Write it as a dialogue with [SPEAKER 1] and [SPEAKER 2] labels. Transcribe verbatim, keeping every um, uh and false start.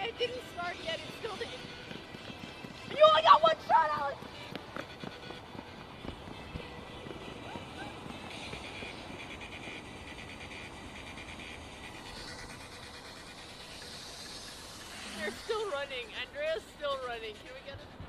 [SPEAKER 1] it didn't start yet. It still didn't. You only got one shot, Alex! They're still running. Andrea's still running. Can we get it?